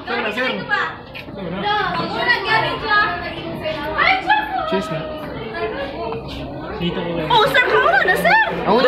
na, sir. Cheers na. Dito ko Oh, sir, kamu na, sir. Ako